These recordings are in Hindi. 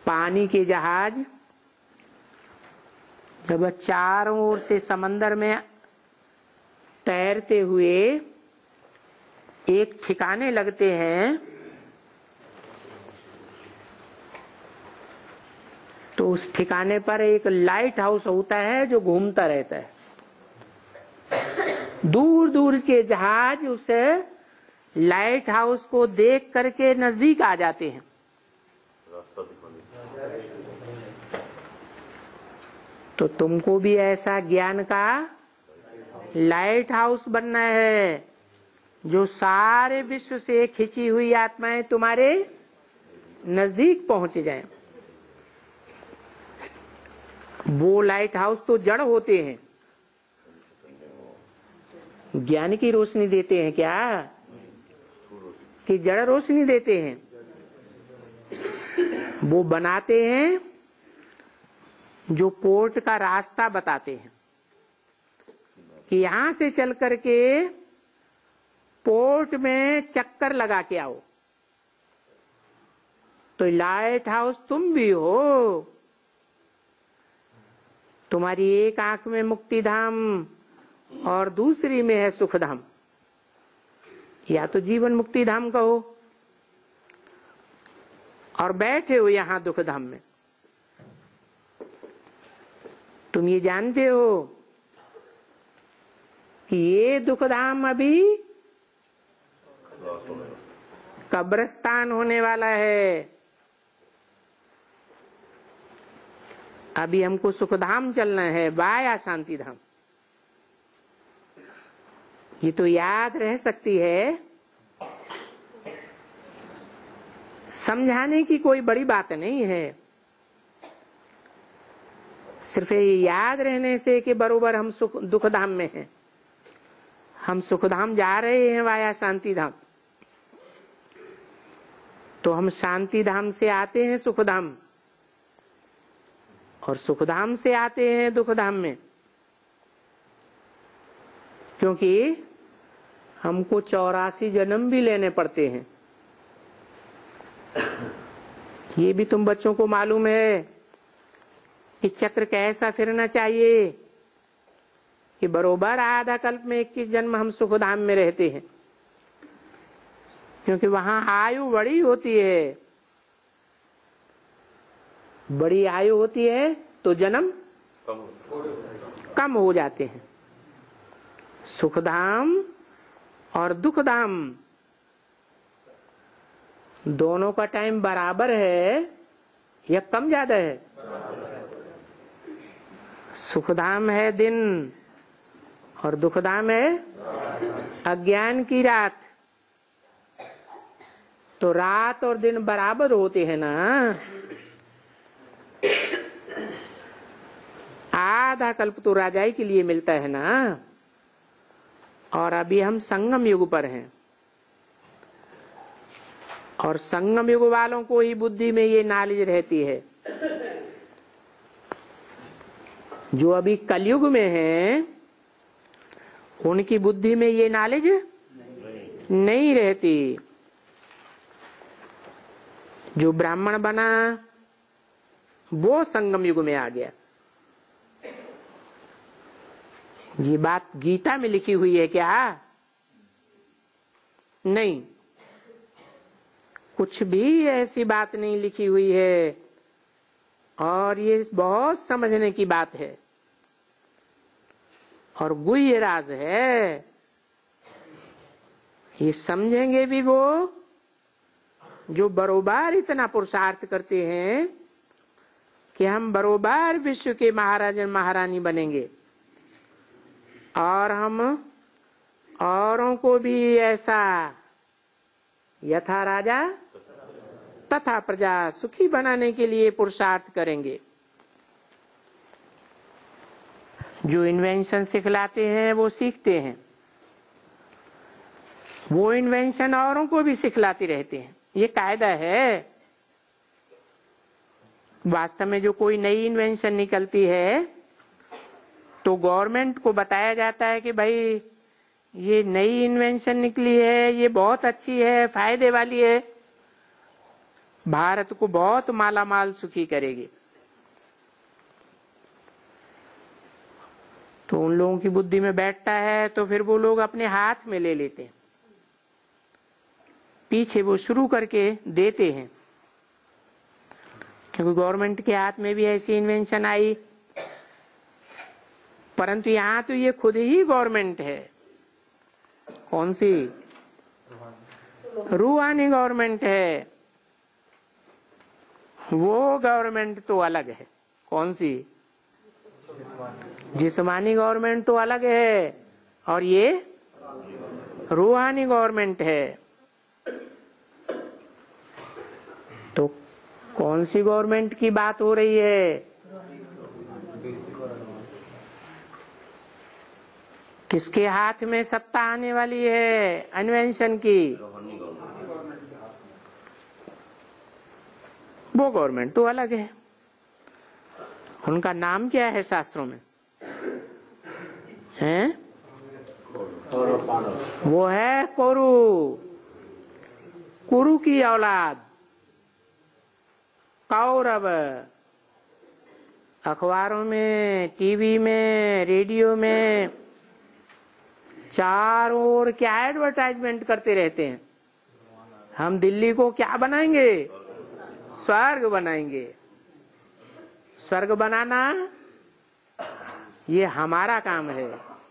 पानी के जहाज जब चारों ओर से समंदर में तैरते हुए एक ठिकाने लगते हैं तो उस ठिकाने पर एक लाइट हाउस होता है जो घूमता रहता है। दूर दूर के जहाज उस लाइट हाउस को देख करके नजदीक आ जाते हैं। तो तुमको भी ऐसा ज्ञान का लाइट हाउस बनना है जो सारे विश्व से खिंची हुई आत्माएं तुम्हारे नजदीक पहुंच जाएं। वो लाइट हाउस तो जड़ होते हैं, ज्ञान की रोशनी देते हैं क्या कि जड़ रोशनी देते हैं? वो बनाते हैं जो पोर्ट का रास्ता बताते हैं कि यहां से चल करके पोर्ट में चक्कर लगा के आओ। तो लाइट हाउस तुम भी हो। तुम्हारी एक आंख में मुक्ति धाम और दूसरी में है सुख धाम, या तो जीवन मुक्ति धाम कहो, और बैठे हो यहां दुख धाम में। तुम ये जानते हो कि ये दुख धाम अभी कब्रिस्तान होने वाला है। अभी हमको सुखधाम चलना है, वाया शांति धाम। ये तो याद रह सकती है, समझाने की कोई बड़ी बात नहीं है। सिर्फ ये याद रहने से कि बरोबर हम दुख धाम में हैं, हम सुखधाम जा रहे हैं वाया शांति धाम, तो हम शांति धाम से आते हैं सुखधाम और सुखधाम से आते हैं दुखधाम में, क्योंकि हमको 84 जन्म भी लेने पड़ते हैं। ये भी तुम बच्चों को मालूम है कि चक्र कैसा फिरना चाहिए कि बरोबर आधा कल्प में 21 जन्म हम सुखधाम में रहते हैं, क्योंकि वहां आयु बड़ी होती है। बड़ी आयु होती है तो जन्म कम हो जाते हैं। सुखधाम और दुखधाम दोनों का टाइम बराबर है या कम ज्यादा है? सुखधाम है दिन और दुखधाम है अज्ञान की रात। तो रात और दिन बराबर होते हैं ना। आधा कल्प तो राजाई के लिए मिलता है ना, और अभी हम संगम युग पर हैं, और संगम युग वालों को ही बुद्धि में ये नॉलेज रहती है। जो अभी कलयुग में हैं उनकी बुद्धि में ये नॉलेज नहीं रहती। जो ब्राह्मण बना वो संगम युग में आ गया। ये बात गीता में लिखी हुई है क्या? नहीं, कुछ भी ऐसी बात नहीं लिखी हुई है, और ये बहुत समझने की बात है और गुह्य राज है। ये समझेंगे भी वो जो बरोबर इतना पुरुषार्थ करते हैं कि हम बरोबर विश्व के महाराज महारानी बनेंगे, और हम औरों को भी ऐसा यथा राजा तथा प्रजा सुखी बनाने के लिए पुरुषार्थ करेंगे। जो इन्वेंशन सिखलाते हैं वो सीखते हैं, वो इन्वेंशन औरों को भी सिखलाते रहते हैं। ये कायदा है। वास्तव में जो कोई नई इन्वेंशन निकलती है तो गवर्नमेंट को बताया जाता है कि भाई ये नई इन्वेंशन निकली है, ये बहुत अच्छी है, फायदे वाली है। भारत को बहुत मालामाल सुखी करेगी। तो उन लोगों की बुद्धि में बैठता है तो फिर वो लोग अपने हाथ में ले लेते हैं, पीछे वो शुरू करके देते हैं, क्योंकि गवर्नमेंट के हाथ में भी ऐसी इन्वेंशन आई। परंतु यहां तो ये खुद ही गवर्नमेंट है। कौन सी? रूहानी गवर्नमेंट है। वो गवर्नमेंट तो अलग है। कौन सी? जिस्मानी गवर्नमेंट तो अलग है और ये रूहानी गवर्नमेंट है। तो कौन सी गवर्नमेंट की बात हो रही है? किसके हाथ में सत्ता आने वाली है इन्वेंशन की? वो गवर्नमेंट तो अलग है। उनका नाम क्या है शास्त्रों में? हैं? वो है कुरु, कुरु की औलाद, कौरव। अखबारों में, टीवी में, रेडियो में चारों ओर क्या एडवर्टाइजमेंट करते रहते हैं, हम दिल्ली को क्या बनाएंगे? स्वर्ग बनाएंगे। स्वर्ग बनाना ये हमारा काम है।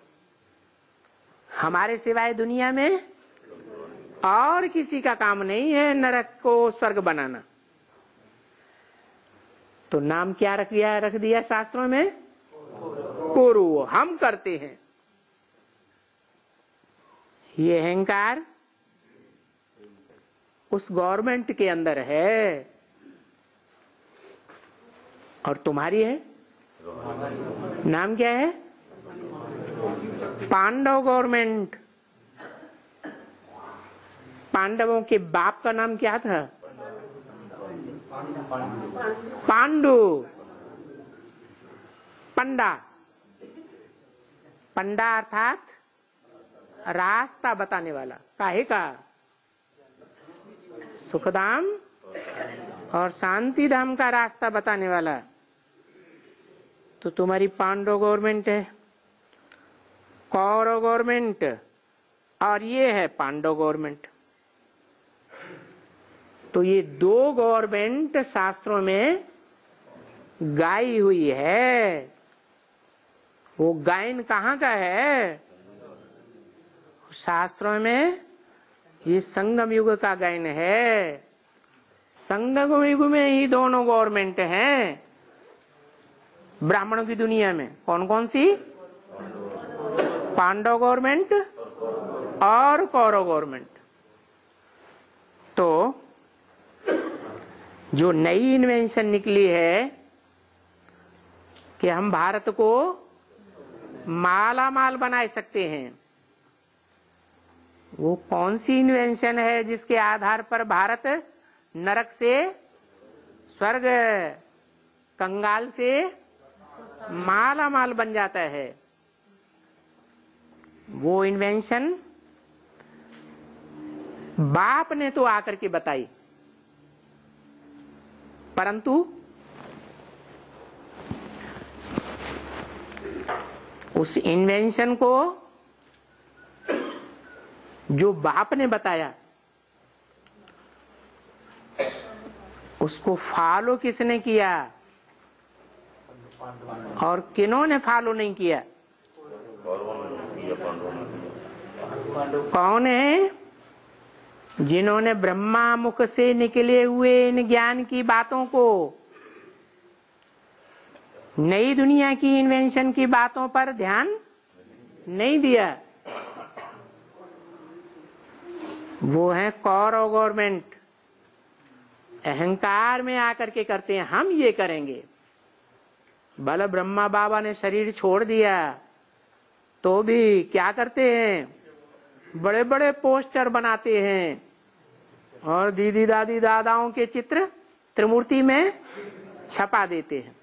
हमारे सिवाय दुनिया में और किसी का काम नहीं है नरक को स्वर्ग बनाना। तो नाम क्या रख दिया शास्त्रों में? कुरु। हम करते हैं। ये अहंकार उस गवर्नमेंट के अंदर है और तुम्हारी है। नाम क्या है? पांडव गवर्नमेंट। पांडवों के बाप का नाम क्या था? पांडु। पंडा। पंडा अर्थात रास्ता बताने वाला। काहे का? सुखधाम और शांति धाम का रास्ता बताने वाला। तो तुम्हारी पांडव गवर्नमेंट है, कौरव गवर्नमेंट, और ये है पांडव गवर्नमेंट। तो ये दो गवर्नमेंट शास्त्रों में गाई हुई है। वो गायन कहाँ का है? शास्त्रों में ये संगम युग का गायन है। संगम युग में ही दोनों गवर्नमेंट हैं ब्राह्मणों की दुनिया में। कौन कौन सी? पांडव गवर्नमेंट और कौरव गवर्नमेंट। तो जो नई इन्वेंशन निकली है कि हम भारत को माला माल बना सकते हैं, वो कौन सी इन्वेंशन है जिसके आधार पर भारत नरक से स्वर्ग, कंगाल से माला माल बन जाता है? वो इन्वेंशन बाप ने तो आकर के बताई, परंतु उस इन्वेंशन को जो बाप ने बताया उसको फॉलो किसने किया और किन्होंने फॉलो नहीं किया? कौन है? जिन्होंने ब्रह्मा मुख से निकले हुए इन ज्ञान की बातों को, नई दुनिया की इन्वेंशन की बातों पर ध्यान नहीं दिया। वो है कौरव गवर्नमेंट। अहंकार में आकर के करते हैं, हम ये करेंगे। भले ब्रह्मा बाबा ने शरीर छोड़ दिया तो भी क्या करते हैं? बड़े बड़े पोस्टर बनाते हैं और दीदी दादी दादाओं के चित्र त्रिमूर्ति में छपा देते हैं।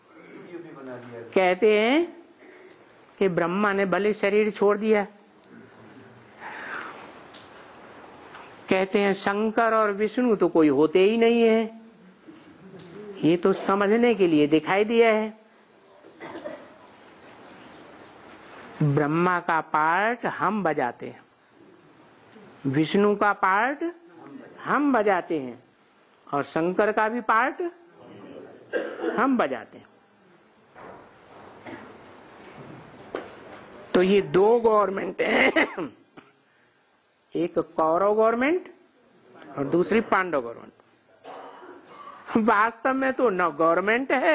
कहते हैं कि ब्रह्मा ने भले शरीर छोड़ दिया, कहते हैं शंकर और विष्णु तो कोई होते ही नहीं है, ये तो समझने के लिए दिखाई दिया है। ब्रह्मा का पार्ट हम बजाते हैं, विष्णु का पार्ट हम बजाते हैं, और शंकर का भी पार्ट हम बजाते हैं। तो ये दो गवर्नमेंट है, एक कौरव गवर्नमेंट और दूसरी पांडव गवर्नमेंट। वास्तव में तो न गवर्नमेंट है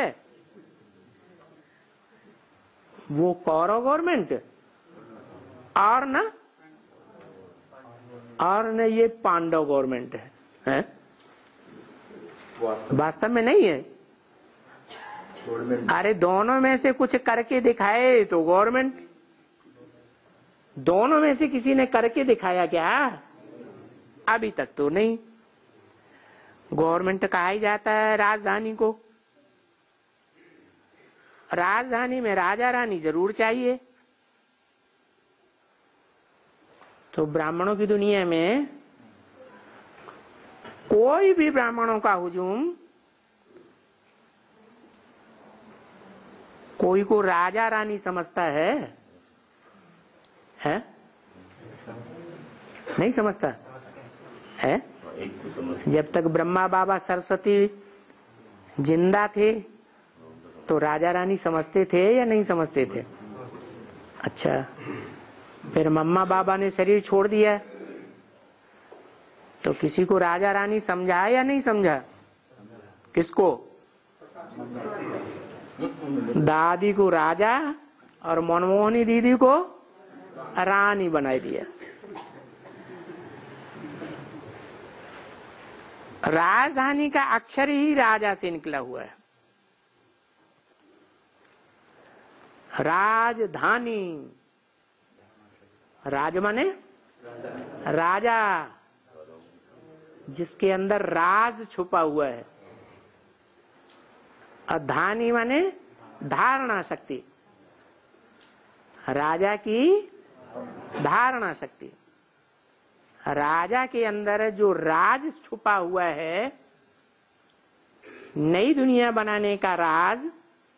वो कौरव गवर्नमेंट, और न ये पांडव गवर्नमेंट है? वास्तव में नहीं है। अरे दोनों में से कुछ करके दिखाए तो गवर्नमेंट, दोनों में से किसी ने करके दिखाया क्या? अभी तक तो नहीं। गवर्नमेंट कहा ही जाता है राजधानी को, राजधानी में राजा रानी जरूर चाहिए। तो ब्राह्मणों की दुनिया में कोई भी ब्राह्मणों का हुजूम कोई को राजा रानी समझता है? नहीं समझता है। जब तक ब्रह्मा बाबा सरस्वती जिंदा थे तो राजा रानी समझते थे या नहीं समझते थे? अच्छा, फिर मम्मा बाबा ने शरीर छोड़ दिया तो किसी को राजा रानी समझा या नहीं समझा? किसको? दादी को राजा और मनमोहनी दीदी को रानी बनाई दिया। राजधानी का अक्षर ही राजा से निकला हुआ है। राजधानी, राज माने राजा, जिसके अंदर राज छुपा हुआ है। और धानी माने धारणा शक्ति, राजा की धारणा शक्ति। राजा के अंदर जो राज छुपा हुआ है, नई दुनिया बनाने का राज,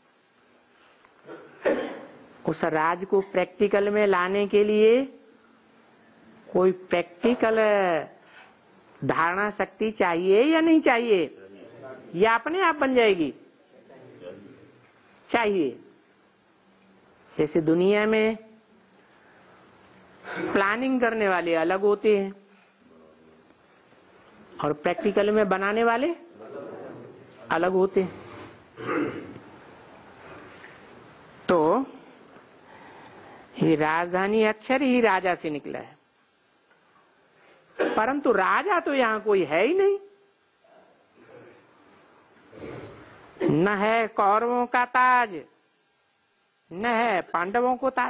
उस राज को प्रैक्टिकल में लाने के लिए कोई प्रैक्टिकल धारणा शक्ति चाहिए या नहीं चाहिए? या अपने आप बन जाएगी? चाहिए। जैसे दुनिया में प्लानिंग करने वाले अलग होते हैं और प्रैक्टिकल में बनाने वाले अलग होते हैं। तो ये राजधानी अक्षर ही राजा से निकला है, परंतु राजा तो यहां कोई है ही नहीं। न है कौरवों का ताज, न है पांडवों को ताज,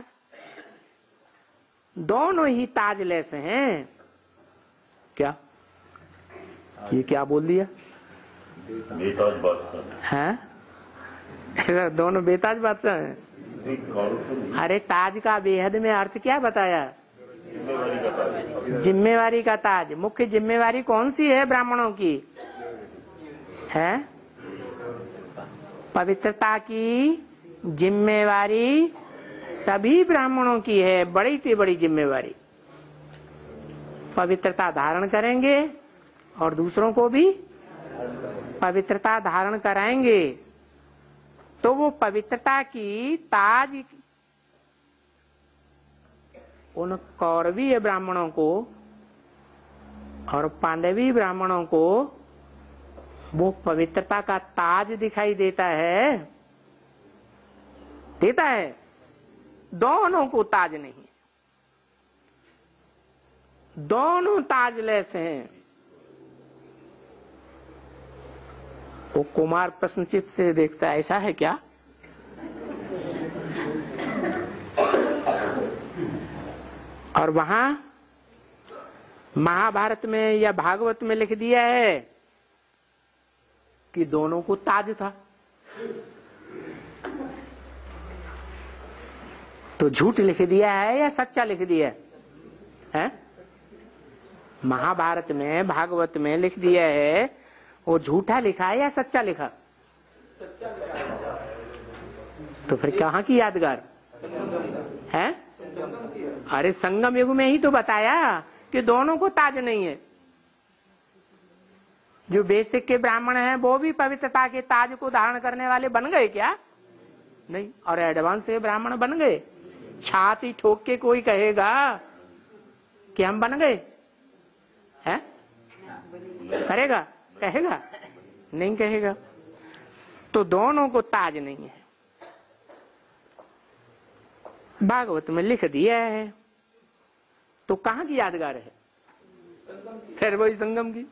दोनों ही ताजलेस हैं। क्या ये क्या बोल दिया? बेताज बादशाह है, दोनों बेताज बादशाह हैं। अरे ताज का बेहद में अर्थ क्या बताया? जिम्मेवारी का ताज। मुख्य जिम्मेवारी कौन सी है ब्राह्मणों की? है पवित्रता की जिम्मेवारी सभी ब्राह्मणों की है, बड़ी से बड़ी जिम्मेवारी। पवित्रता धारण करेंगे और दूसरों को भी पवित्रता धारण कराएंगे, तो वो पवित्रता की ताज उन कौरवीय ब्राह्मणों को और पांडवी ब्राह्मणों को वो पवित्रता का ताज दिखाई देता है, देता है। दोनों को ताज नहीं, दोनों ताजलेस हैं। वो कुमार प्रश्नचित्त से देखता है, ऐसा है क्या? और वहां महाभारत में या भागवत में लिख दिया है कि दोनों को ताज था। तो झूठ लिख दिया है या सच्चा लिख दिया है? महाभारत में, भागवत में लिख दिया है, वो झूठा लिखा है या सच्चा लिखा? तो फिर कहाँ की यादगार है? अरे संगम युग में ही तो बताया कि दोनों को ताज नहीं है। जो बेसिक के ब्राह्मण हैं वो भी पवित्रता के ताज को धारण करने वाले बन गए क्या? नहीं। और एडवांस के ब्राह्मण बन गए? छाती ठोक के कोई कहेगा कि हम बन गए हैं? करेगा? कहेगा? नहीं कहेगा। तो दोनों को ताज नहीं है, भागवत में लिख दिया है। तो कहाँ की यादगार है? फिर वही संगम की।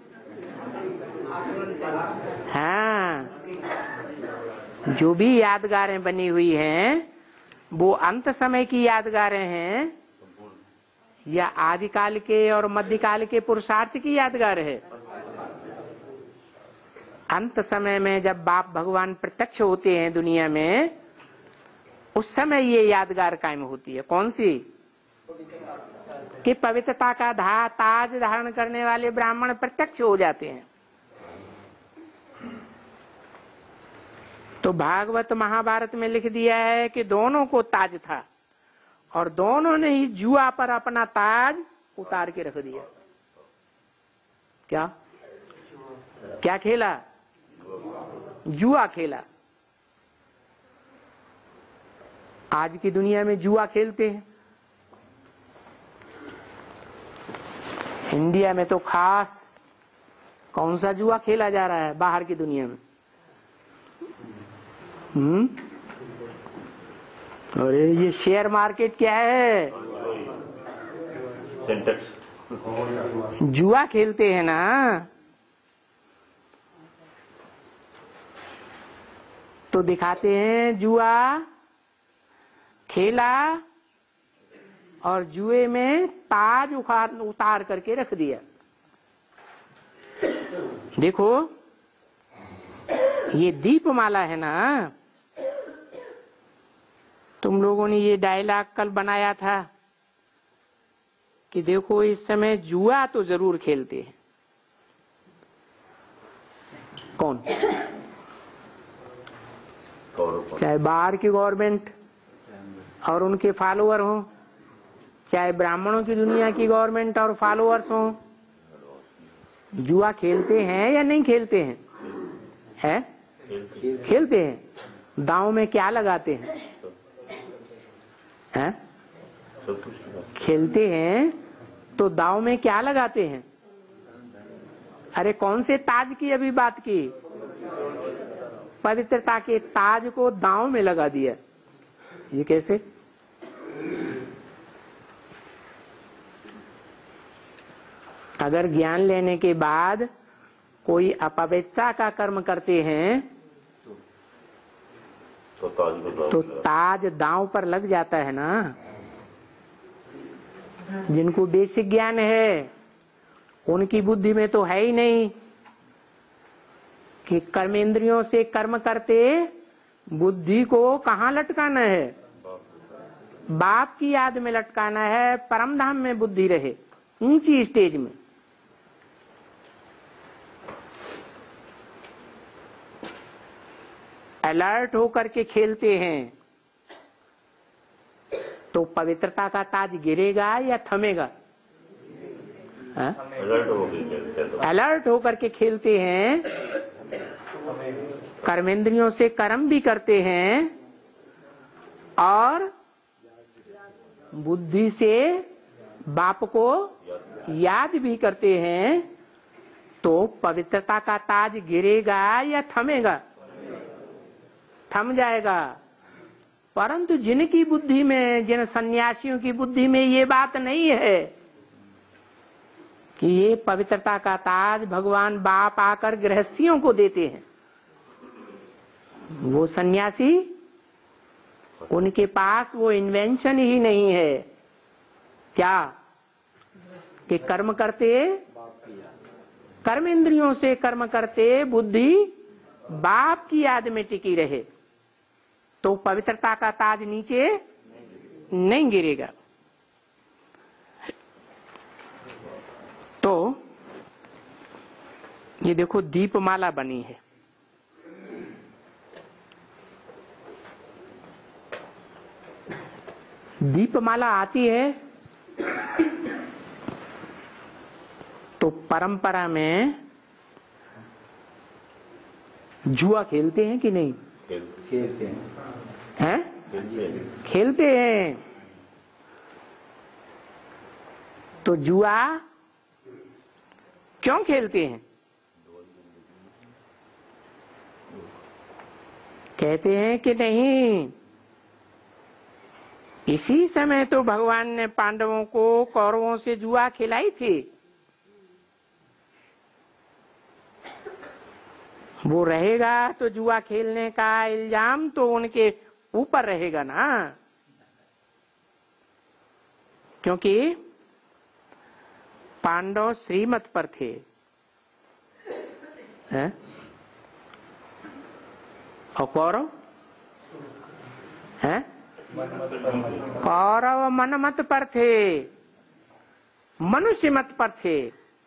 हाँ, जो भी यादगारें बनी हुई हैं वो अंत समय की यादगारें हैं या आदिकाल के और मध्यकाल के पुरुषार्थ की यादगार है? अंत समय में जब बाप भगवान प्रत्यक्ष होते हैं दुनिया में, उस समय ये यादगार कायम होती है। कौन सी? कि पवित्रता का ताज धारण करने वाले ब्राह्मण प्रत्यक्ष हो जाते हैं। तो भागवत महाभारत में लिख दिया है कि दोनों को ताज था और दोनों ने ही जुआ पर अपना ताज उतार के रख दिया। क्या क्या खेला? जुआ खेला। आज की दुनिया में जुआ खेलते हैं। इंडिया में तो खास कौन सा जुआ खेला जा रहा है बाहर की दुनिया में? अरे ये शेयर मार्केट क्या है? जुआ खेलते हैं ना। तो दिखाते हैं जुआ खेला और जुए में ताज उतार करके रख दिया। देखो ये दीपमाला है ना, तुम लोगों ने ये डायलॉग कल बनाया था कि देखो इस समय जुआ तो जरूर खेलते हैं। कौन? चाहे बाहर की गवर्नमेंट और उनके फॉलोअर हों, चाहे ब्राह्मणों की दुनिया की गवर्नमेंट और फॉलोअर्स हों, जुआ खेलते हैं या नहीं खेलते हैं? है? खेलते हैं। दांव में क्या लगाते हैं? हैं? खेलते हैं तो दांव में क्या लगाते हैं? अरे कौन से ताज की अभी बात की? पवित्रता के ताज को दांव में लगा दिया। ये कैसे? अगर ज्ञान लेने के बाद कोई अपवित्रता का कर्म करते हैं तो ताज दांव पर लग जाता है ना। जिनको बेसिक ज्ञान है उनकी बुद्धि में तो है ही नहीं कि कर्मेंद्रियों से कर्म करते बुद्धि को कहाँ लटकाना है? बाप की याद में लटकाना है, परम धाम में बुद्धि रहे, ऊंची स्टेज में। अलर्ट होकर के खेलते हैं तो पवित्रता का ताज गिरेगा या थमेगा? अलर्ट होकर के खेलते हैं, कर्मेंद्रियों से कर्म भी करते हैं और बुद्धि से बाप को याद भी करते हैं, तो पवित्रता का ताज गिरेगा या थमेगा? थम जाएगा। परंतु जिनकी बुद्धि में, जिन सन्यासियों की बुद्धि में ये बात नहीं है कि ये पवित्रता का ताज भगवान बाप आकर गृहस्थियों को देते हैं, वो सन्यासी, उनके पास वो इन्वेंशन ही नहीं है। क्या? कि कर्म करते, कर्म इंद्रियों से कर्म करते बुद्धि बाप की याद में टिकी रहे तो पवित्रता का ताज नीचे नहीं गिरेगा। तो ये देखो दीपमाला बनी है। दीपमाला आती है तो परंपरा में जुआ खेलते हैं कि नहीं? खेलते हैं? हैं। खेलते हैं। तो जुआ क्यों खेलते हैं? कहते हैं कि नहीं, इसी समय तो भगवान ने पांडवों को कौरवों से जुआ खिलाई थी। वो रहेगा तो जुआ खेलने का इल्जाम तो उनके ऊपर रहेगा ना, क्योंकि पांडव श्रीमत पर थे। हैं? और कौरव हैं? कौरव मनमत पर थे, मनुष्य मत पर थे।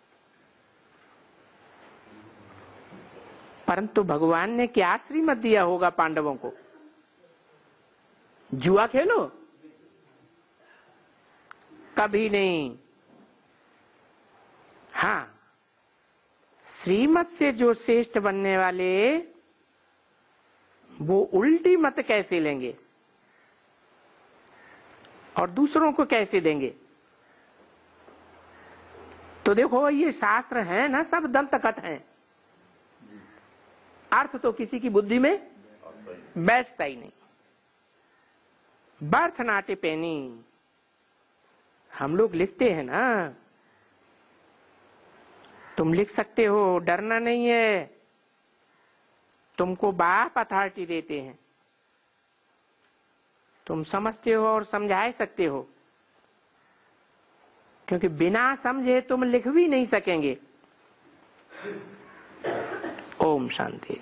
परंतु भगवान ने क्या श्रीमत दिया होगा पांडवों को? जुआ खेलो? कभी नहीं। हाँ, श्रीमत से जो श्रेष्ठ बनने वाले, वो उल्टी मत कैसे लेंगे और दूसरों को कैसे देंगे? तो देखो, ये शास्त्र है ना, सब दंतकथ हैं। अर्थ तो किसी की बुद्धि में बैठता ही नहीं। बर्थ नाटे पेनी, हम लोग लिखते हैं ना। तुम लिख सकते हो, डरना नहीं है। तुमको बाप अथॉरिटी देते हैं, तुम समझते हो और समझा सकते हो, क्योंकि बिना समझे तुम लिख भी नहीं सकेंगे। ओम शांति।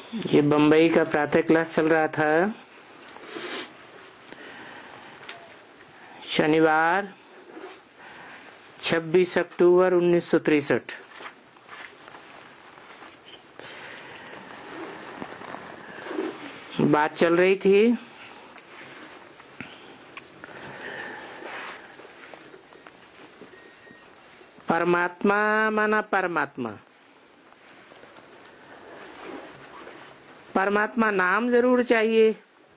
ये बम्बई का प्रातः क्लास चल रहा था। शनिवार 26 अक्टूबर 1963। बात चल रही थी परमात्मा माना परमात्मा। परमात्मा नाम जरूर चाहिए,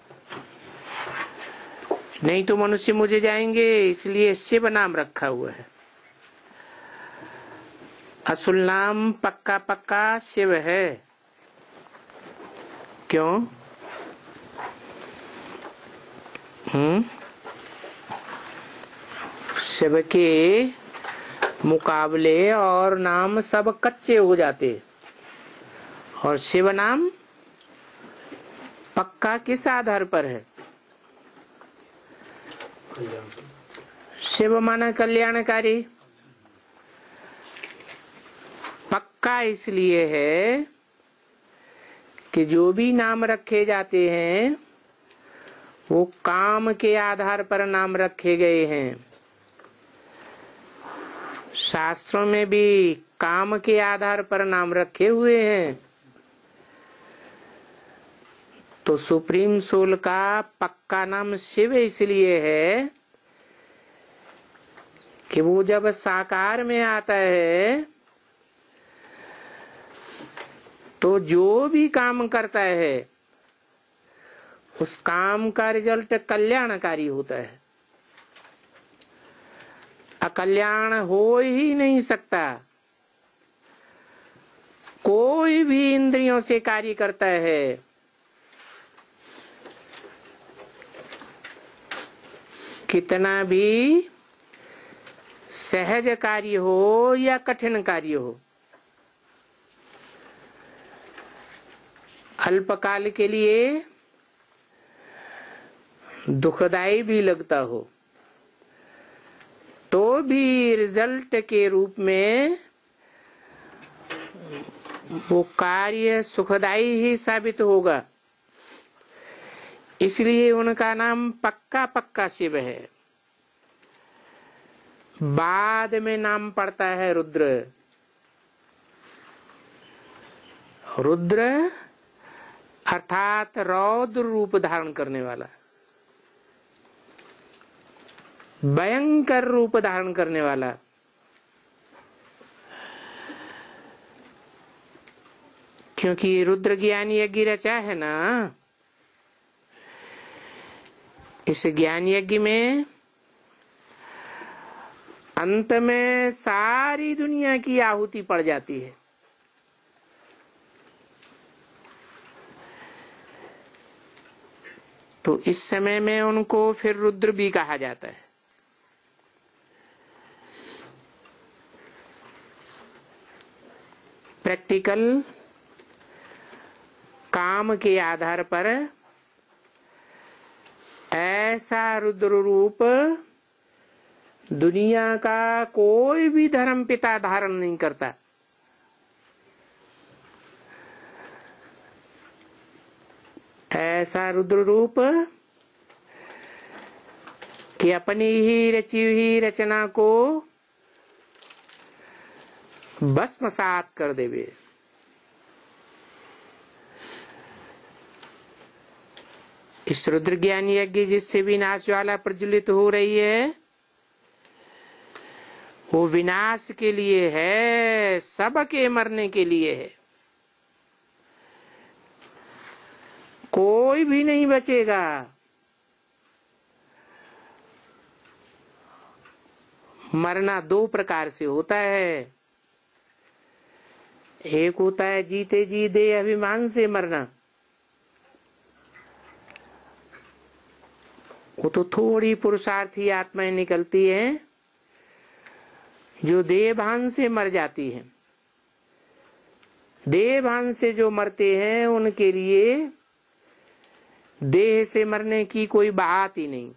नहीं तो मनुष्य मुझे जाएंगे, इसलिए शिव नाम रखा हुआ है। असुल नाम पक्का पक्का शिव है। क्यों? शिव के मुकाबले और नाम सब कच्चे हो जाते, और शिव नाम पक्का किस आधार पर है? शिव माना कल्याणकारी। पक्का इसलिए है कि जो भी नाम रखे जाते हैं वो काम के आधार पर नाम रखे गए हैं। शास्त्रों में भी काम के आधार पर नाम रखे हुए हैं। तो सुप्रीम सोल का पक्का नाम शिव इसलिए है कि वो जब साकार में आता है तो जो भी काम करता है उस काम का रिजल्ट कल्याणकारी होता है। अकल्याण हो ही नहीं सकता। कोई भी इंद्रियों से कार्य करता है, कितना भी सहज कार्य हो या कठिन कार्य हो, अल्पकाल के लिए दुखदाई भी लगता हो तो भी रिजल्ट के रूप में वो कार्य सुखदाई ही साबित होगा। इसलिए उनका नाम पक्का पक्का शिव है। बाद में नाम पड़ता है रुद्र। रुद्र अर्थात रौद्र रूप धारण करने वाला, भयंकर रूप धारण करने वाला। क्योंकि रुद्र ज्ञान यज्ञ रचा है ना, इस ज्ञान यज्ञ में अंत में सारी दुनिया की आहुति पड़ जाती है। तो इस समय में उनको फिर रुद्र भी कहा जाता है। प्रैक्टिकल काम के आधार पर ऐसा रुद्र रूप दुनिया का कोई भी धर्म पिता धारण नहीं करता। ऐसा रुद्र रूप कि अपनी ही रची हुई रचना को भस्मसात कर देवे। इस रुद्र ज्ञान यज्ञ जिससे विनाश ज्वाला प्रज्वलित हो रही है वो विनाश के लिए है, सबके मरने के लिए है। कोई भी नहीं बचेगा। मरना दो प्रकार से होता है। एक होता है जीते जी देह अभिमान से मरना, वो तो थोड़ी पुरुषार्थी आत्माएं निकलती हैं जो देह भान से मर जाती हैं। देह भान से जो मरते हैं उनके लिए देह से मरने की कोई बात ही नहीं।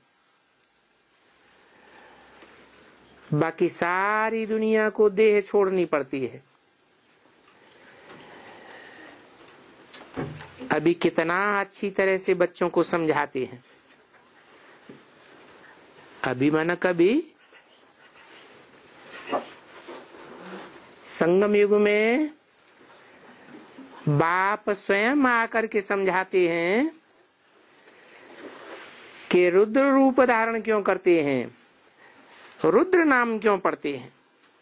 बाकी सारी दुनिया को देह छोड़नी पड़ती है। अभी कितना अच्छी तरह से बच्चों को समझाते हैं। अभी माना कभी संगम युग में बाप स्वयं आकर के समझाते हैं कि रुद्र रूप धारण क्यों करते हैं, रुद्र नाम क्यों पढ़ते हैं।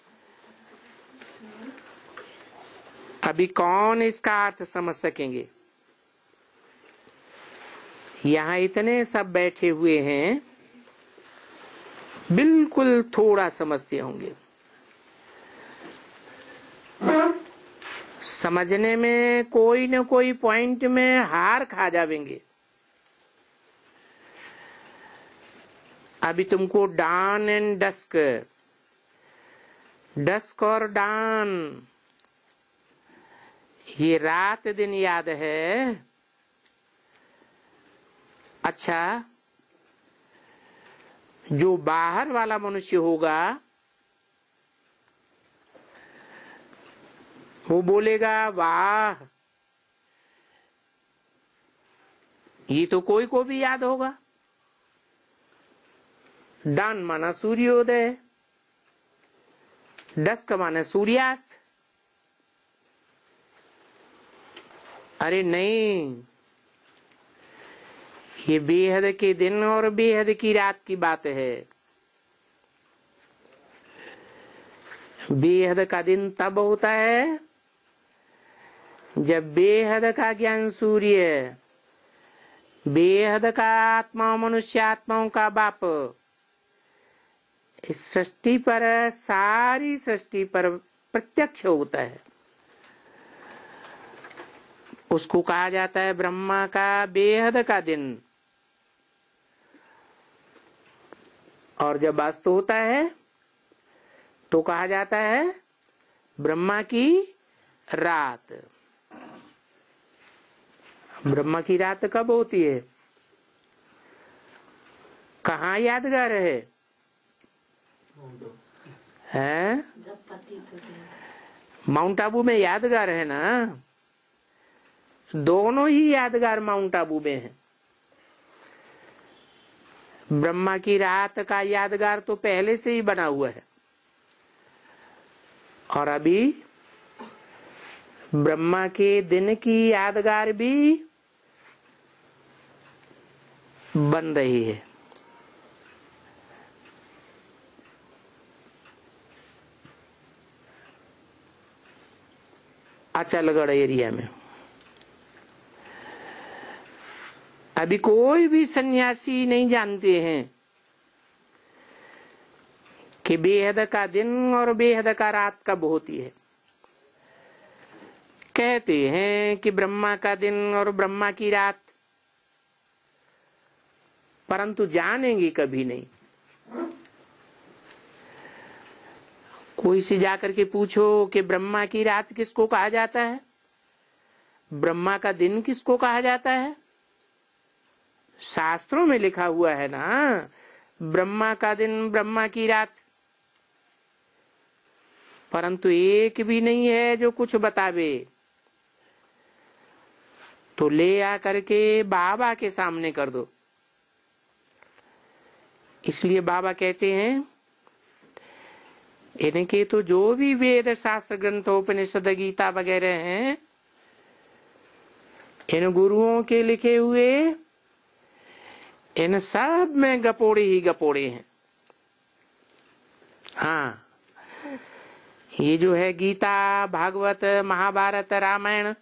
अभी कौन इसका अर्थ समझ सकेंगे। यहां इतने सब बैठे हुए हैं, बिल्कुल थोड़ा समझते होंगे। समझने में कोई न कोई पॉइंट में हार खा जावेंगे। अभी तुमको डान एंड डस्क, डस्क और डान, ये रात दिन याद है। अच्छा, जो बाहर वाला मनुष्य होगा वो बोलेगा वाह, ये तो कोई को भी याद होगा। डान माना सूर्योदय, डस्क माना सूर्यास्त। अरे नहीं, ये बेहद के दिन और बेहद की रात की बात है। बेहद का दिन तब होता है जब बेहद का ज्ञान सूर्य, बेहद का आत्मा, मनुष्य आत्माओं का बाप इस सृष्टि पर, सारी सृष्टि पर प्रत्यक्ष होता है। उसको कहा जाता है ब्रह्मा का बेहद का दिन। और जब अस्त होता है तो कहा जाता है ब्रह्मा की रात। ब्रह्मा की रात कब होती है, कहाँ यादगार है? माउंट आबू में यादगार है ना, दोनों ही यादगार माउंट आबू में है। ब्रह्मा की रात का यादगार तो पहले से ही बना हुआ है, और अभी ब्रह्मा के दिन की यादगार भी बन रही है। अचलगढ़ एरिया में अभी कोई भी सन्यासी नहीं जानते हैं कि बेहद का दिन और बेहद का रात कब होती है। कहते हैं कि ब्रह्मा का दिन और ब्रह्मा की रात, परंतु जानेंगे कभी नहीं। कोई से जाकर के पूछो कि ब्रह्मा की रात किसको कहा जाता है, ब्रह्मा का दिन किसको कहा जाता है। शास्त्रों में लिखा हुआ है ना, ब्रह्मा का दिन, ब्रह्मा की रात, परंतु एक भी नहीं है जो कुछ बतावे। तो ले आकर के बाबा के सामने कर दो। इसलिए बाबा कहते हैं इनके तो जो भी वेद शास्त्र ग्रंथ, उपनिषद, गीता वगैरह हैं, इन गुरुओं के लिखे हुए, इन सब में गपोड़े ही गपोड़े हैं। हाँ, ये जो है गीता, भागवत, महाभारत, रामायण,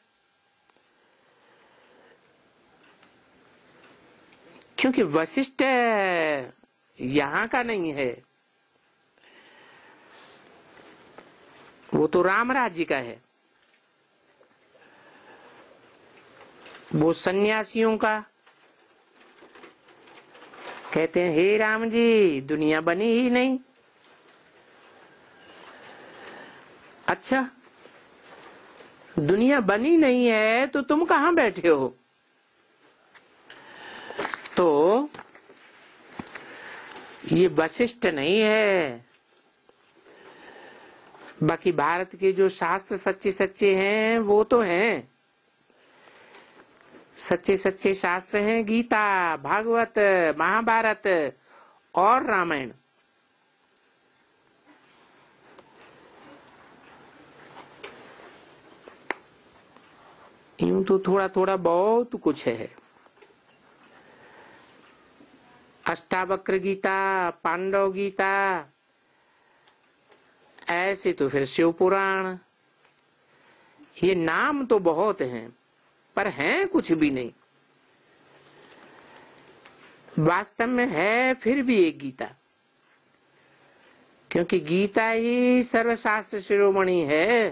क्योंकि वशिष्ठ यहाँ का नहीं है, वो तो राम राज्य का है, वो सन्यासियों का। कहते हैं हे राम जी, दुनिया बनी ही नहीं। अच्छा, दुनिया बनी नहीं है तो तुम कहाँ बैठे हो? तो ये वशिष्ठ नहीं है। बाकी भारत के जो शास्त्र सच्चे सच्चे हैं वो तो हैं, सच्चे सच्चे शास्त्र हैं गीता, भागवत, महाभारत और रामायण। यूं तो थोड़ा थोड़ा बहुत कुछ है। अष्टावक्र गीता, पांडव गीता, ऐसे तो फिर शिव पुराण, ये नाम तो बहुत हैं पर हैं कुछ भी नहीं। वास्तव में है फिर भी एक गीता, क्योंकि गीता ही सर्वशास्त्र शिरोमणि है,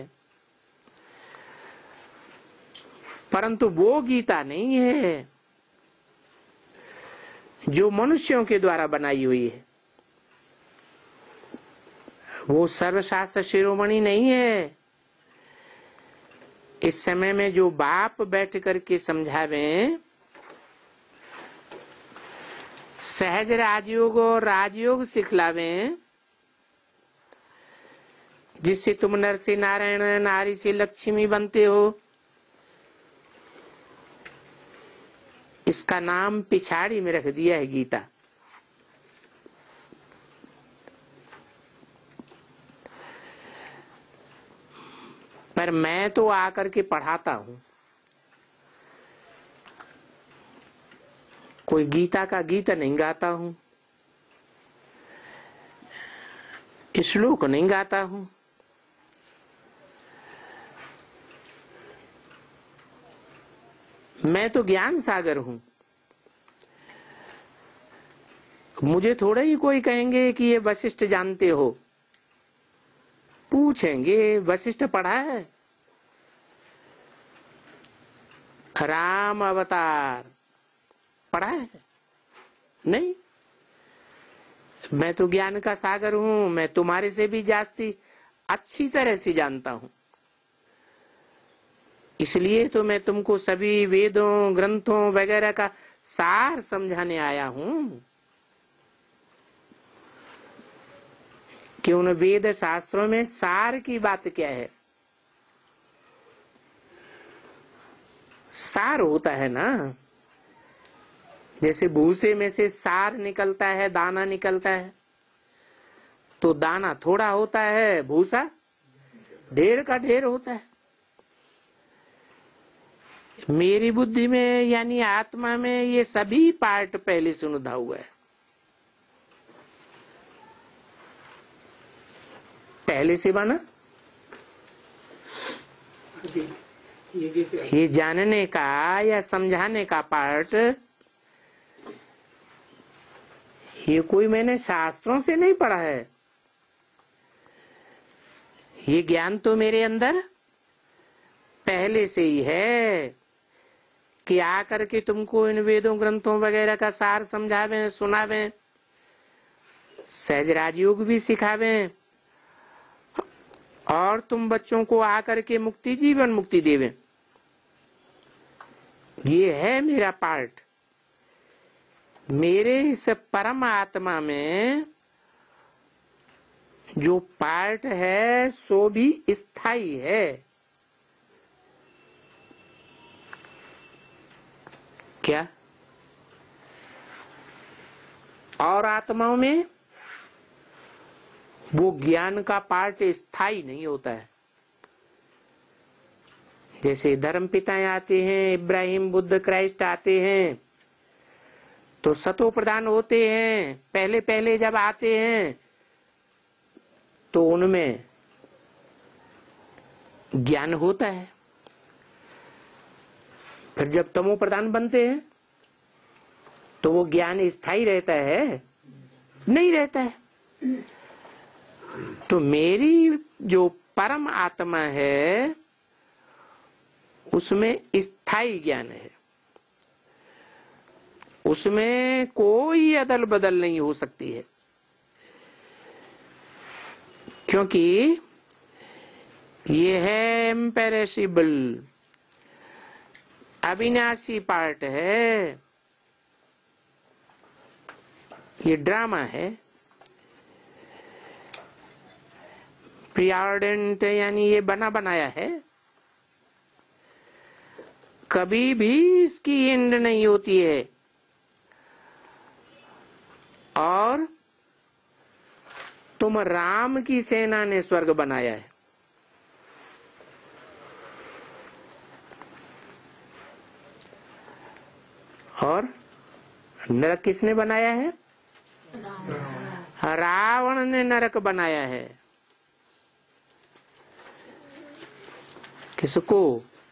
परंतु वो गीता नहीं है जो मनुष्यों के द्वारा बनाई हुई है। वो सर्वशास्त्र शिरोमणि नहीं है। इस समय में जो बाप बैठ करके समझावें, सहज राजयोग और राजयोग सिखलावें, जिससे तुम नर से नारायण, नारी से लक्ष्मी बनते हो, इसका नाम पिछाड़ी में रख दिया है गीता। पर मैं तो आकर के पढ़ाता हूं। कोई गीता का गीत नहीं गाता हूं, श्लोक नहीं गाता हूं। मैं तो ज्ञान सागर हूं। मुझे थोड़ा ही कोई कहेंगे कि ये वशिष्ठ जानते हो, पूछेंगे वशिष्ठ पढ़ा है? राम अवतार पढ़ा है? नहीं। मैं तो ज्ञान का सागर हूं, मैं तुम्हारे से भी जास्ती अच्छी तरह से जानता हूं। इसलिए तो मैं तुमको सभी वेदों, ग्रंथों वगैरह का सार समझाने आया हूं कि उन वेद शास्त्रों में सार की बात क्या है। सार होता है ना, जैसे भूसे में से सार निकलता है, दाना निकलता है, तो दाना थोड़ा होता है, भूसा ढेर का ढेर होता है। मेरी बुद्धि में यानी आत्मा में ये सभी पार्ट पहले से उधा हुआ है, पहले से बना। ये जानने का या समझाने का पार्ट, ये कोई मैंने शास्त्रों से नहीं पढ़ा है। ये ज्ञान तो मेरे अंदर पहले से ही है कि आकर के तुमको इन वेदों, ग्रंथों वगैरह का सार समझावें, सुनावें, सहज राजयोग भी सिखावें, और तुम बच्चों को आकर के मुक्ति, जीवन मुक्ति देवें। ये है मेरा पार्ट। मेरे इस परम आत्मा में जो पार्ट है सो भी स्थायी है। क्या? और आत्माओं में वो ज्ञान का पार्ट स्थायी नहीं होता है। जैसे धर्म पिताएं आते हैं, इब्राहिम, बुद्ध, क्राइस्ट आते हैं, तो सतो प्रधान होते हैं। पहले पहले जब आते हैं तो उनमें ज्ञान होता है, फिर जब तमो प्रधान बनते हैं तो वो ज्ञान स्थायी रहता है? नहीं रहता है। तो मेरी जो परम आत्मा है उसमें स्थायी ज्ञान है, उसमें कोई अदल बदल नहीं हो सकती है, क्योंकि ये है इम्पेरिशेबल, अविनाशी पार्ट है। ये ड्रामा है, प्रीऑर्डेंट यानी ये बना बनाया है। कभी भी इसकी एंड नहीं होती है। और तुम राम की सेना ने स्वर्ग बनाया है। और नरक किसने बनाया है? रावण ने नरक बनाया है। किसको?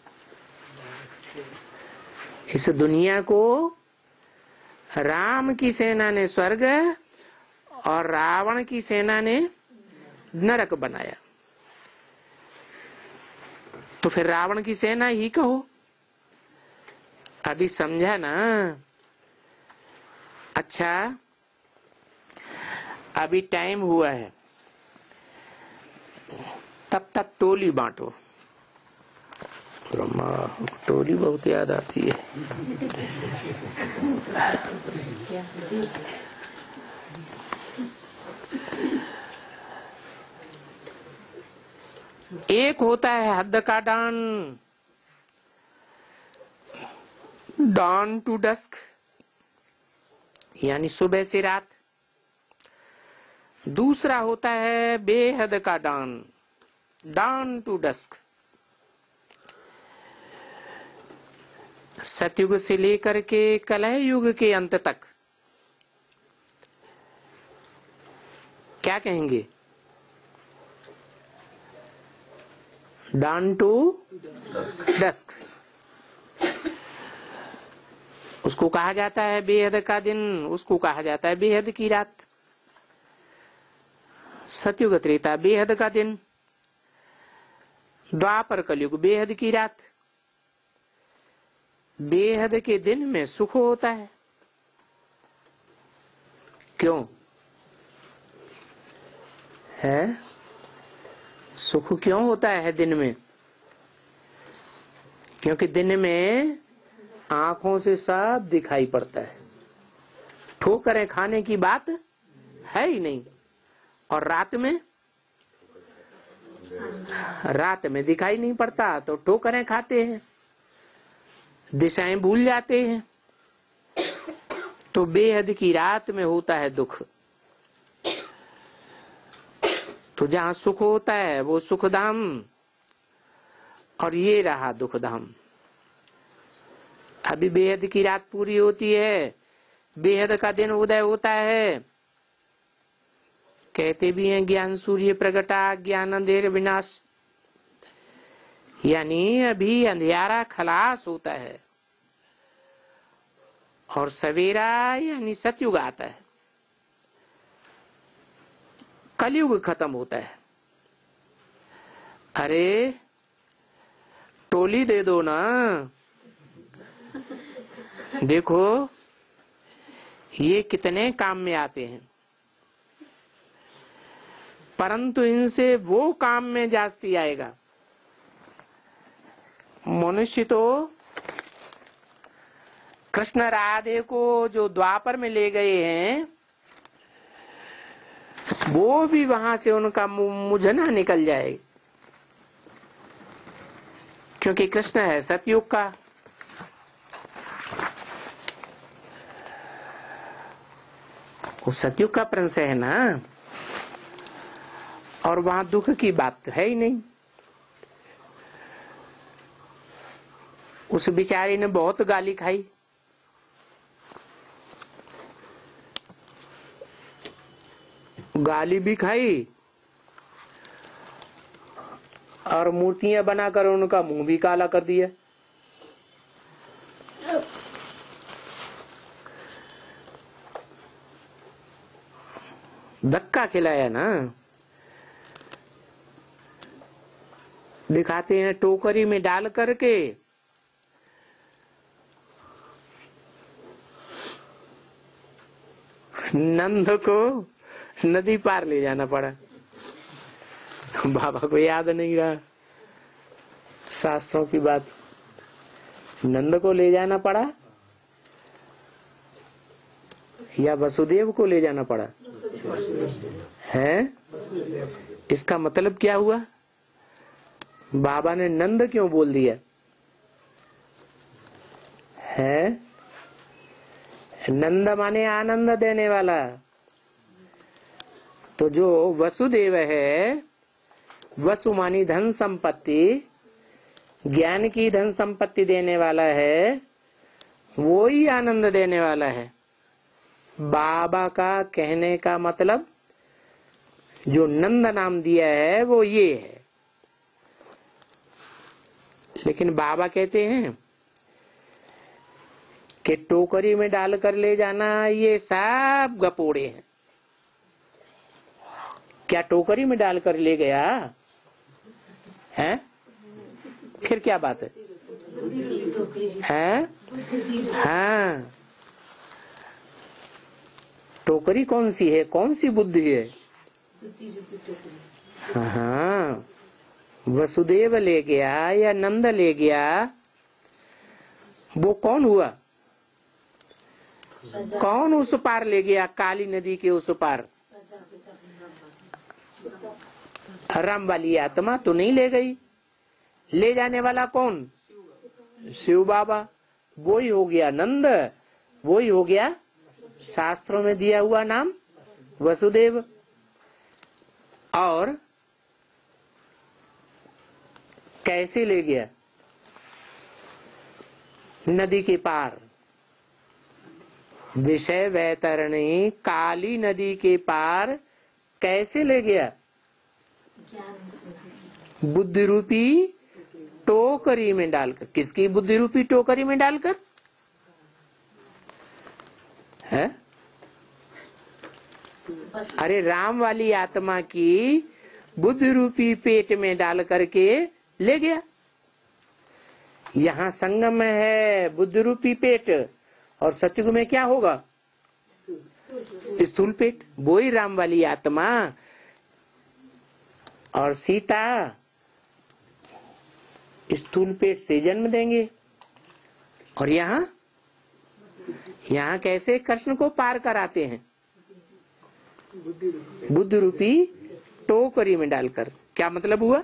इस दुनिया को राम की सेना ने स्वर्ग और रावण की सेना ने नरक बनाया। तो फिर रावण की सेना ही कहो। अभी समझा ना? अच्छा, अभी टाइम हुआ है, तब तक टोली बांटो। ब्रह्मा, टोली बहुत याद आती है। एक होता है हद का डान, डॉन टू डस्क, यानी सुबह से रात। दूसरा होता है बेहद का डान, डान टू डस्क। सतयुग से लेकर के कलह युग के अंत तक। क्या कहेंगे? Dawn to dusk. उसको कहा जाता है बेहद का दिन, उसको कहा जाता है बेहद की रात। सतयुग त्रेता बेहद का दिन, द्वापर कलयुग बेहद की रात। बेहद के दिन में सुख होता है। क्यों है? सुख क्यों होता है दिन में? क्योंकि दिन में आंखों से सब दिखाई पड़ता है, ठोकरें खाने की बात है ही नहीं। और रात में दिखाई नहीं पड़ता तो ठोकरें खाते हैं, दिशाएं भूल जाते हैं। तो बेहद की रात में होता है दुख। तो जहां सुख होता है वो सुखधाम, और ये रहा दुखधाम। अभी बेहद की रात पूरी होती है, बेहद का दिन उदय होता है। कहते भी हैं ज्ञान सूर्य प्रगटा, ज्ञान अंधेर विनाश। यानी अभी अंधियारा खलास होता है और सवेरा यानी सतयुग आता है, कलयुग खत्म होता है। अरे टोली दे दो ना। देखो ये कितने काम में आते हैं, परंतु इनसे वो काम में जास्ती आएगा। मनुष्य तो कृष्ण राधे को जो द्वापर में ले गए हैं, वो भी वहां से उनका मुझना निकल जाए, क्योंकि कृष्ण है सतयुग का। वो सतयुग का प्रंश है ना, और वहां दुख की बात है ही नहीं। उस बिचारी ने बहुत गाली खाई, गाली भी खाई और मूर्तियां बनाकर उनका मुंह भी काला कर दिया। धक्का खिलाया ना। दिखाते हैं टोकरी में डाल करके नंद को नदी पार ले जाना पड़ा। बाबा को याद नहीं रहा शास्त्रों की बात, नंद को ले जाना पड़ा या वसुदेव को ले जाना पड़ा है? इसका मतलब क्या हुआ? बाबा ने नंद क्यों बोल दिया? है। नंद माने आनंद देने वाला। तो जो वसुदेव है, वसु मानी धन संपत्ति, ज्ञान की धन संपत्ति देने वाला है, वो ही आनंद देने वाला है। बाबा का कहने का मतलब जो नंद नाम दिया है वो ये है। लेकिन बाबा कहते हैं कि टोकरी में डालकर ले जाना ये सब गपोड़े हैं। क्या टोकरी में डालकर ले गया है? फिर क्या बात है? हाँ, टोकरी कौन सी है? कौन सी बुद्धि है? हाँ, वसुदेव ले गया या नंद ले गया, वो कौन हुआ? कौन उस पार ले गया? काली नदी के उस पार राम वाली आत्मा तो नहीं ले गई। ले जाने वाला कौन? शिव बाबा। वो ही हो गया नंद, वो ही हो गया शास्त्रों में दिया हुआ नाम वसुदेव। और कैसे ले गया? नदी के पार, विषय वैतरणी काली नदी के पार कैसे ले गया? बुद्धि रूपी टोकरी में डालकर। किसकी बुद्धि रूपी टोकरी में डालकर है? अरे राम वाली आत्मा की बुद्धि रूपी पेट में डाल करके ले गया। यहाँ संगम में है बुद्धि रूपी पेट, और सतयुग में क्या होगा? स्थूल पेट। वो ही राम वाली आत्मा और सीता स्थूल पेट से जन्म देंगे। और यहाँ कैसे कृष्ण को पार कराते हैं? बुद्धि रूपी टोकरी में डालकर। क्या मतलब हुआ?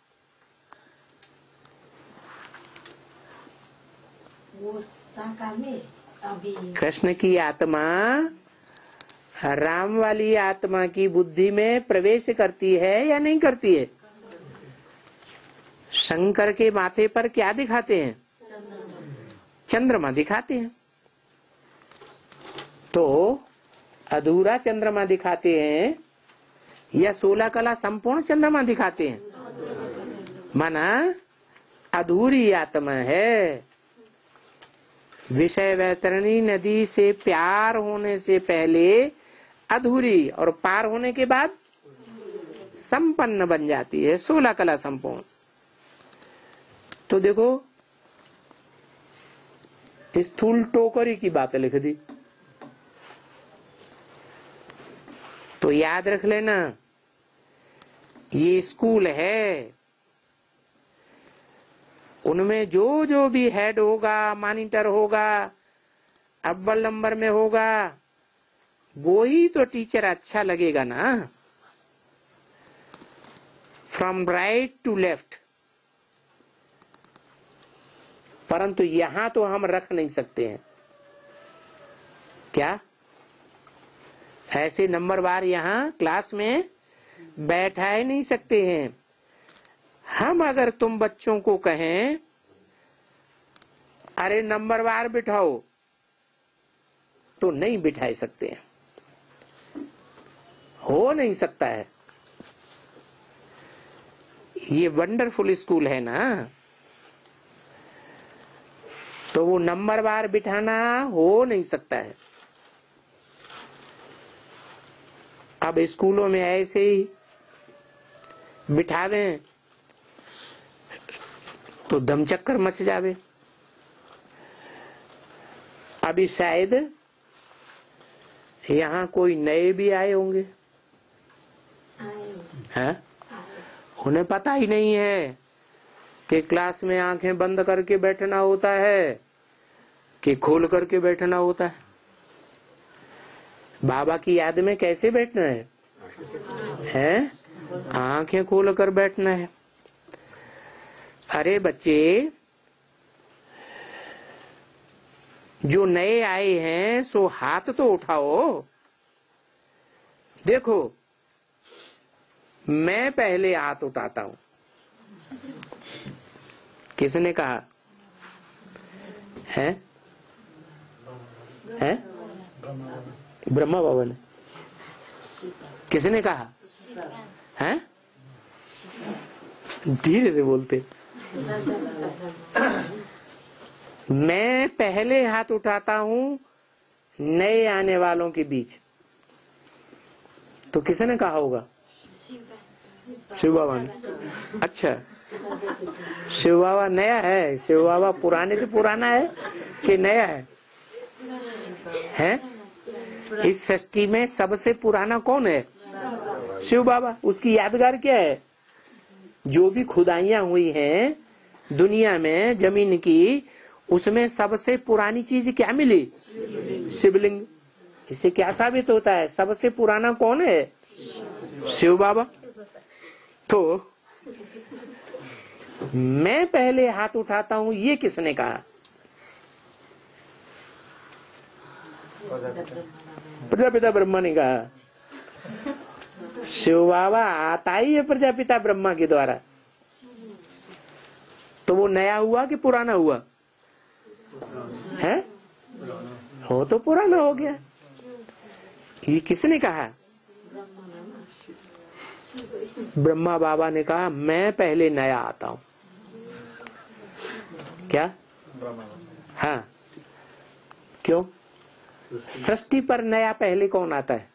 कृष्ण की आत्मा राम वाली आत्मा की बुद्धि में प्रवेश करती है या नहीं करती है? शंकर के माथे पर क्या दिखाते हैं? चंद्रमा दिखाते हैं। तो अधूरा चंद्रमा दिखाते हैं या 16 कला संपूर्ण चंद्रमा दिखाते हैं? माना अधूरी आत्मा है। विषय वैतरणी नदी से प्यार होने से पहले अधूरी, और पार होने के बाद संपन्न बन जाती है, 16 कला संपूर्ण। तो देखो, स्थूल टोकरी की बात लिख दी। तो याद रख लेना, ये स्कूल है, उनमें जो जो भी हेड होगा, मॉनिटर होगा, अव्वल नंबर में होगा, वो ही तो टीचर अच्छा लगेगा ना। From right to left. परंतु यहां तो हम रख नहीं सकते हैं। क्या ऐसे नंबरवार यहां क्लास में बैठा ही नहीं सकते हैं। हम अगर तुम बच्चों को कहें अरे नंबरवार बिठाओ, तो नहीं बिठा सकते हैं, हो नहीं सकता है। ये वंडरफुल स्कूल है ना, तो वो नंबरवार बिठाना हो नहीं सकता है। अब स्कूलों में ऐसे ही बिठावे तो दमचक्कर मच जावे। अभी शायद यहाँ कोई नए भी आए होंगे, हैं? उन्हें पता ही नहीं है कि क्लास में आंखें बंद करके बैठना होता है कि खोल करके बैठना होता है। बाबा की याद में कैसे बैठना है? हैं? आंखें खोल कर बैठना है। अरे बच्चे, जो नए आए हैं सो हाथ तो उठाओ। देखो मैं पहले हाथ उठाता हूं। किसने कहा है? है ब्रह्मा बाबा ने। किसने कहा है? धीरे से बोलते। मैं पहले हाथ उठाता हूं नए आने वालों के बीच। तो किसने कहा होगा? शिव बाबा ने। अच्छा, शिव बाबा नया है? शिव बाबा पुराने से पुराना है कि नया है? हैं? इस सृष्टि में सबसे पुराना कौन है? शिव बाबा। उसकी यादगार क्या है? जो भी खुदाइयां हुई हैं दुनिया में जमीन की, उसमें सबसे पुरानी चीज क्या मिली? शिवलिंग। इससे क्या साबित होता है? सबसे पुराना कौन है? शिव बाबा। तो मैं पहले हाथ उठाता हूं ये किसने कहा? प्रजापिता ब्रह्मा ने कहा। शिव बाबा आता ही है प्रजापिता ब्रह्मा के द्वारा। तो वो नया हुआ कि पुराना हुआ है? हो तो पुराना हो गया। ये किसने कहा? ब्रह्मा बाबा ने कहा मैं पहले नया आता हूं। क्या? हाँ। क्यों? सृष्टि पर नया पहले कौन आता है?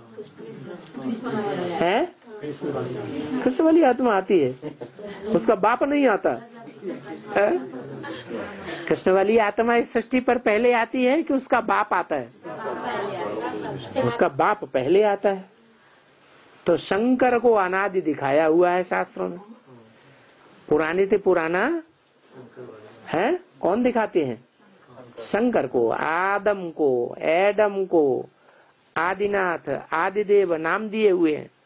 हैं? कृष्ण वाली आत्मा आती है, उसका बाप नहीं आता है? कृष्ण वाली आत्मा इस सृष्टि पर पहले आती है कि उसका बाप आता है? उसका बाप पहले आता है। तो शंकर को अनादि दिखाया हुआ है शास्त्रों में। पुराने से पुराना है कौन दिखाते हैं? शंकर को, आदम को, एडम को आदिनाथ आदिदेव नाम दिए हुए हैं।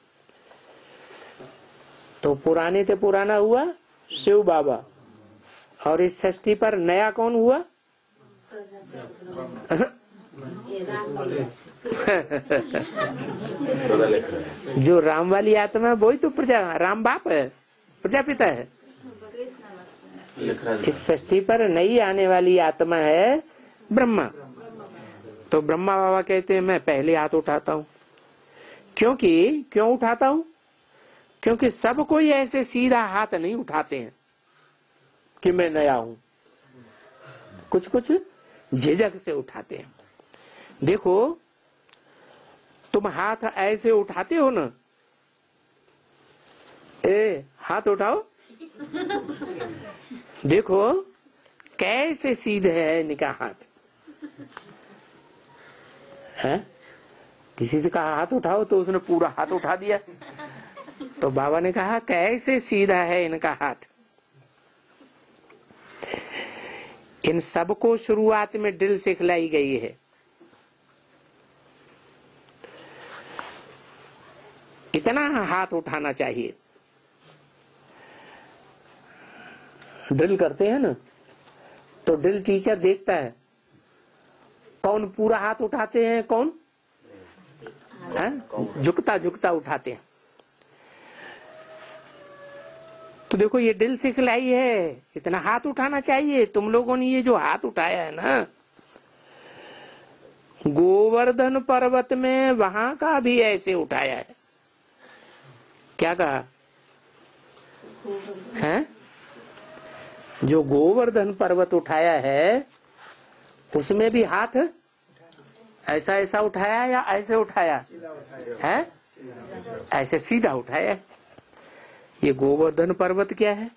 तो पुराने से पुराना हुआ शिव बाबा। और इस सृष्टि पर नया कौन हुआ? जो राम वाली आत्मा वही तो राम बाप है, प्रजापिता है। इस सृष्टि पर नई आने वाली आत्मा है ब्रह्मा। तो ब्रह्मा बाबा कहते हैं मैं पहले हाथ उठाता हूं। क्यों उठाता हूं? क्योंकि सब कोई ऐसे सीधा हाथ नहीं उठाते हैं कि मैं नया हूं। कुछ झिझक से उठाते हैं। देखो तुम हाथ ऐसे उठाते हो ना, हाथ उठाओ, देखो कैसे सीधे है इनका हाथ है। किसी से कहा हाथ उठाओ तो उसने पूरा हाथ उठा दिया। तो बाबा ने कहा कैसे सीधा है इनका हाथ। इन सबको शुरुआत में ड्रिल सिखलाई गई है। इतना हाथ उठाना चाहिए। ड्रिल करते हैं ना तो ड्रिल टीचर देखता है कौन पूरा हाथ उठाते हैं, कौन है झुकता उठाते हैं। तो देखो ये ड्रिल सिखलाई है, इतना हाथ उठाना चाहिए। तुम लोगों ने ये जो हाथ उठाया है ना, गोवर्धन पर्वत में वहां का भी ऐसे उठाया है। क्या कहा है? जो गोवर्धन पर्वत उठाया है उसमें भी हाथ ऐसा उठाया या ऐसे उठाया है? ऐसे सीधा उठाया। ये गोवर्धन पर्वत क्या है?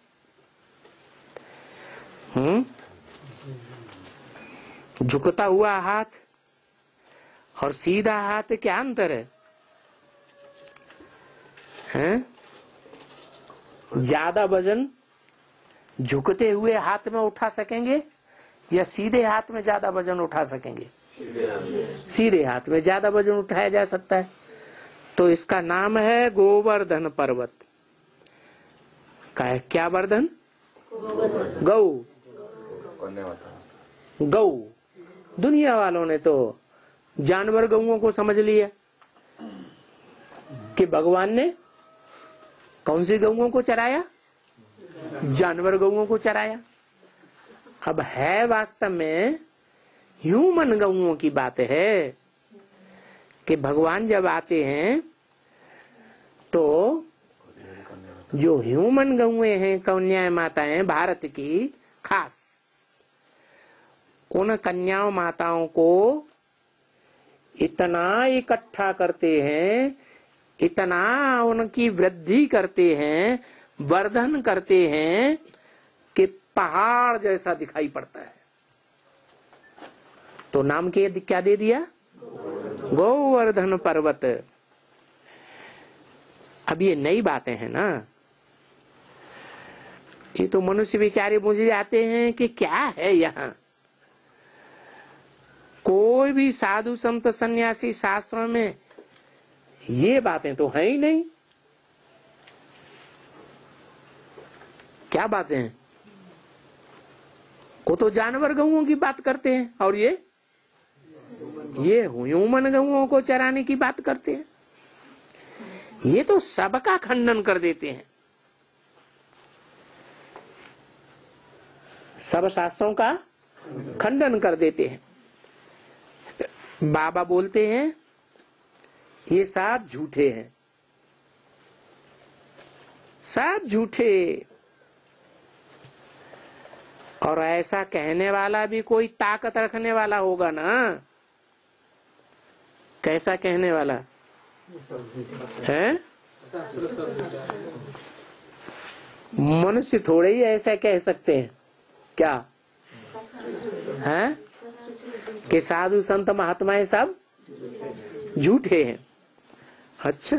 झुकता हुआ हाथ और सीधा हाथ क्या अंतर है? हैं? ज्यादा वजन झुकते हुए हाथ में उठा सकेंगे या सीधे हाथ में ज्यादा वजन उठा सकेंगे? सीधे हाथ में ज्यादा वजन उठाया जा सकता है। तो इसका नाम है गोवर्धन पर्वत। क्या वर्धन? गौ दुनिया वालों ने तो जानवर गऊओं को समझ लिया कि भगवान ने कौन सी गऊओं को चराया, जानवर गऊओं को चराया। अब है वास्तव में ह्यूमन गऊओं की बात है कि भगवान जब आते हैं तो जो ह्यूमन गऊएं हैं, कन्या माताएं भारत की खास, उन कन्याओं माताओं को इतना इकट्ठा करते हैं, इतना उनकी वृद्धि करते हैं, वर्धन करते हैं कि पहाड़ जैसा दिखाई पड़ता है। तो नाम के क्या दे दिया, गोवर्धन पर्वत। अब ये नई बातें हैं ना, ये तो मनुष्य बेचारे बुझ जाते हैं कि क्या है यहाँ। कोई भी साधु संत सन्यासी शास्त्रों में ये बातें तो है ही नहीं। क्या बातें हैं, वो तो जानवर गऊओं की बात करते हैं और ये ह्यूमन गऊओं को चराने की बात करते हैं। ये तो सबका खंडन कर देते हैं, सब शास्त्रों का खंडन कर देते हैं। बाबा बोलते हैं ये सब झूठे हैं, सब झूठे। और ऐसा कहने वाला भी कोई ताकत रखने वाला होगा ना। कैसा कहने वाला है? मनुष्य थोड़े ही ऐसा कह सकते हैं क्या है कि साधु संत महात्माएं सब झूठे हैं। अच्छा,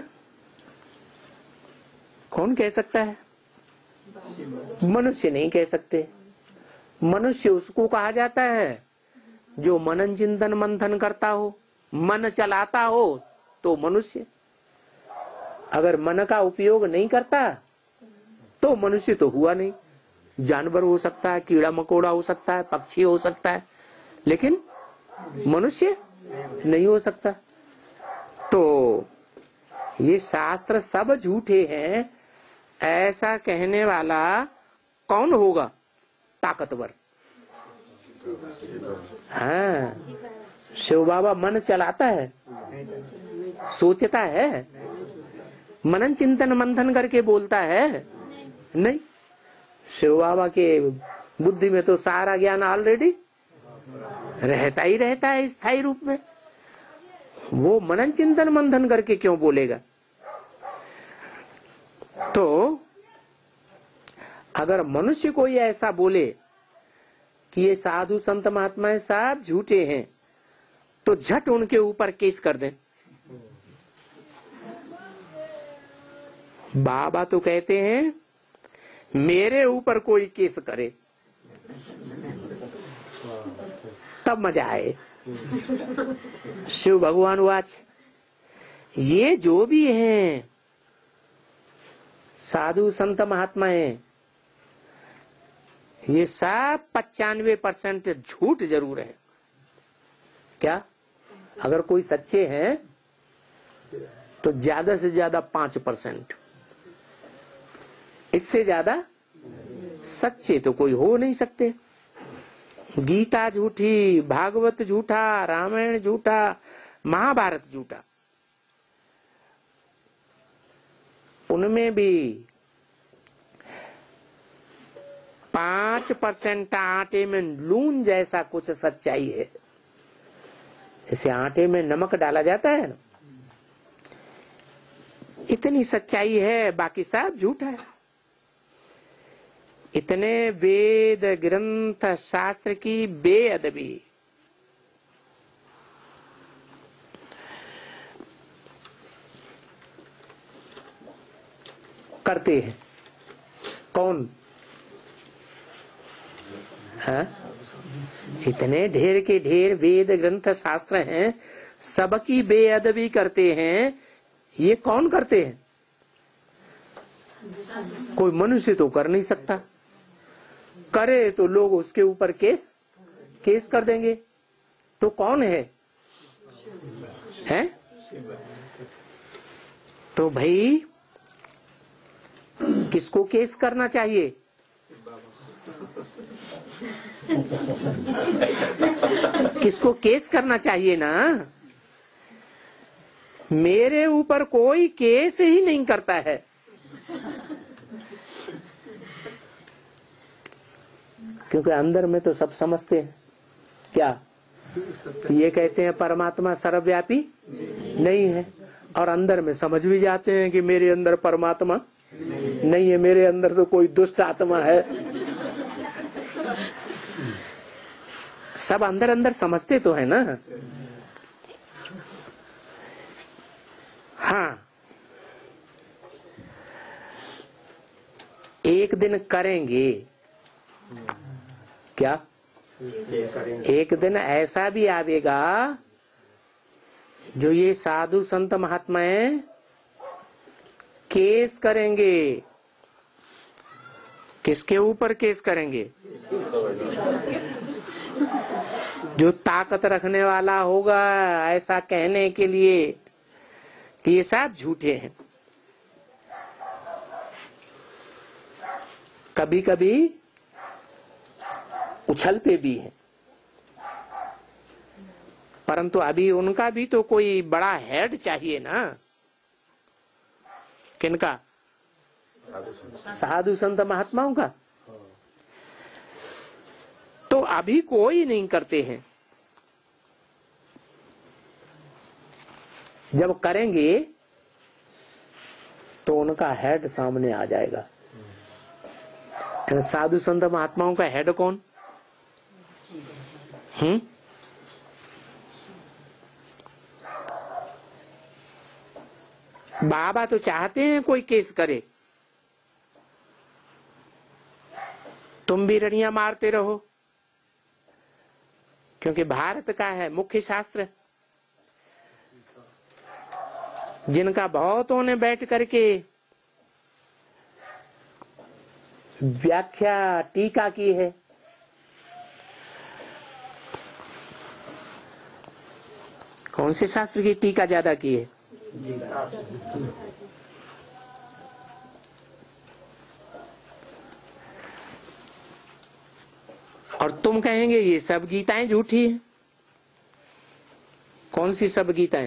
कौन कह सकता है? मनुष्य नहीं कह सकते। मनुष्य उसको कहा जाता है जो मनन चिंतन मंथन करता हो, मन चलाता हो तो मनुष्य। अगर मन का उपयोग नहीं करता तो मनुष्य तो हुआ नहीं। जानवर हो सकता है, कीड़ा मकोड़ा हो सकता है, पक्षी हो सकता है, लेकिन मनुष्य नहीं हो सकता। तो ये शास्त्र सब झूठे हैं, ऐसा कहने वाला कौन होगा? ताकतवर। हाँ, शिव बाबा मन चलाता है, सोचता है, मनन चिंतन मंथन करके बोलता है? नहीं। शिव बाबा के बुद्धि में तो सारा ज्ञान ऑलरेडी रहता ही रहता है स्थायी रूप में। वो मनन चिंतन मंथन करके क्यों बोलेगा? तो अगर मनुष्य कोई ऐसा बोले कि ये साधु संत महात्माएं सब झूठे हैं, तो झट उनके ऊपर केस कर दें। बाबा तो कहते हैं मेरे ऊपर कोई केस करे तब मजा आए। शिव भगवान वाच, ये जो भी हैं साधु संत महात्माएं, ये सब 95% झूठ जरूर है। क्या? अगर कोई सच्चे हैं तो ज्यादा से ज्यादा 5%, इससे ज्यादा सच्चे तो कोई हो नहीं सकते। गीता झूठी, भागवत झूठा, रामायण झूठा, महाभारत झूठा। उनमें भी 5% आटे में लून जैसा कुछ सच्चाई है। जैसे आटे में नमक डाला जाता है ना, इतनी सच्चाई है, बाकी सब झूठा है। इतने वेद ग्रंथ शास्त्र की बेअदबी। करते हैं कौन? हाँ? इतने ढेर के ढेर वेद ग्रंथ शास्त्र हैं, सबकी बेअदबी करते हैं। ये कौन करते हैं? कोई मनुष्य तो कर नहीं सकता। करे तो लोग उसके ऊपर केस कर देंगे। तो कौन है? हैं? तो भाई किसको केस करना चाहिए? किसको केस करना चाहिए ना? मेरे ऊपर कोई केस ही नहीं करता है। क्योंकि अंदर में तो सब समझते हैं। क्या ये कहते हैं परमात्मा सर्वव्यापी नहीं है, और अंदर में समझ भी जाते हैं कि मेरे अंदर परमात्मा नहीं है, मेरे अंदर तो कोई दुष्ट आत्मा है। सब अंदर अंदर समझते तो है ना। हाँ, एक दिन करेंगे। क्या एक दिन ऐसा भी आवेगा जो ये साधु संत महात्माएं केस करेंगे। किसके ऊपर केस करेंगे? जो ताकत रखने वाला होगा ऐसा कहने के लिए कि ये सब झूठे हैं। कभी कभी उछलते भी हैं, परंतु अभी उनका भी तो कोई बड़ा हेड चाहिए ना। किनका? साधु संत महात्माओं का। तो अभी कोई नहीं करते हैं। जब करेंगे तो उनका हेड सामने आ जाएगा। साधु संत महात्माओं का हेड कौन? बाबा तो चाहते हैं कोई केस करे, तुम भी रड़ियां मारते रहो, क्योंकि भारत का है मुख्य शास्त्र, जिनका बहुतों ने बैठ करके व्याख्या टीका की है। कौन से शास्त्र की टीका ज्यादा की है? और तुम कहेंगे ये सब गीताएं झूठी हैं। कौन सी सब गीताएं?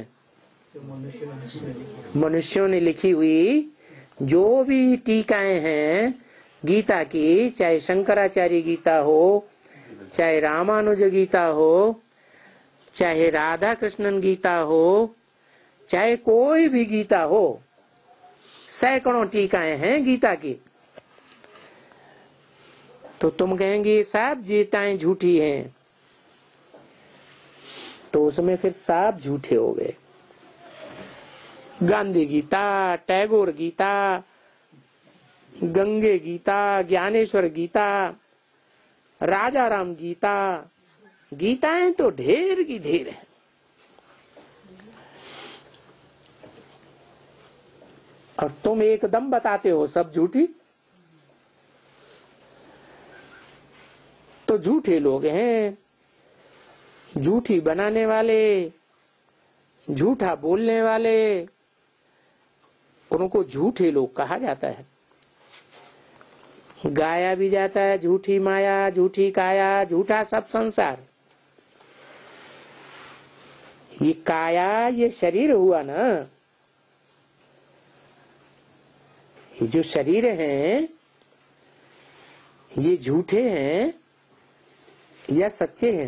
मनुष्यों ने लिखी हुई जो भी टीकाएं हैं गीता की, चाहे शंकराचार्य गीता हो, चाहे रामानुज गीता हो, चाहे राधा कृष्णन गीता हो, चाहे कोई भी गीता हो, सैकड़ों टीकाएं हैं गीता की। तो तुम कहेंगे सब गीताएं झूठी हैं, तो उसमें फिर सब झूठे हो गए। गांधी गीता, टैगोर गीता, गंगे गीता, ज्ञानेश्वर गीता, राजा राम गीता, गीताएं तो ढेर की ढेर है। और तुम एकदम बताते हो सब झूठी। तो झूठे लोग हैं, झूठी बनाने वाले, झूठा बोलने वाले, उनको झूठे लोग कहा जाता है। गाया भी जाता है झूठी माया, झूठी काया, झूठा सब संसार। ये काया, ये शरीर हुआ ना, ये जो शरीर हैं ये झूठे हैं या सच्चे हैं?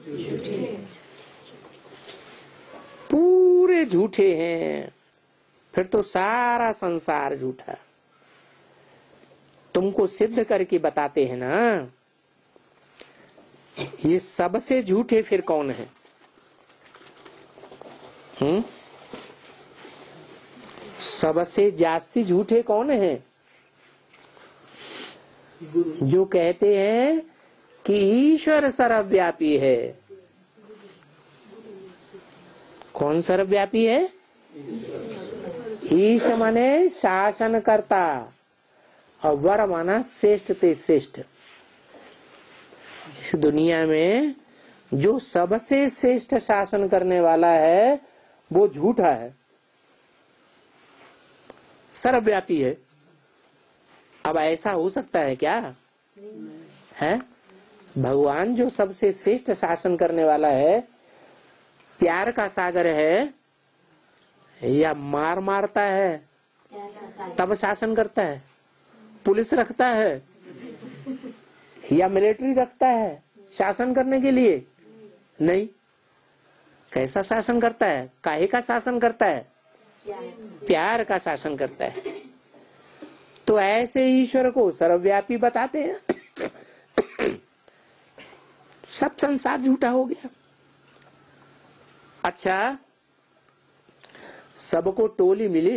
पूरे झूठे हैं। फिर तो सारा संसार झूठा। तुमको सिद्ध करके बताते हैं ना। ये सबसे झूठे फिर कौन है? सबसे जास्ती झूठे कौन है? जो कहते हैं कि ईश्वर सर्वव्यापी है। कौन सर्वव्यापी है? ईश माने शासन करता और वर माना श्रेष्ठ ते श्रेष्ठ। इस दुनिया में जो सबसे श्रेष्ठ शासन करने वाला है वो झूठा है, सर्वव्यापी है। अब ऐसा हो सकता है क्या? है भगवान जो सबसे श्रेष्ठ शासन करने वाला है, प्यार का सागर है या मार मारता है तब शासन करता है? पुलिस रखता है या मिलिट्री रखता है शासन करने के लिए? नहीं। कैसा शासन करता है? काहे का शासन करता है? प्यार का शासन करता है। तो ऐसे ईश्वर को सर्वव्यापी बताते हैं। सब संसार झूठा हो गया। अच्छा, सबको टोली मिली,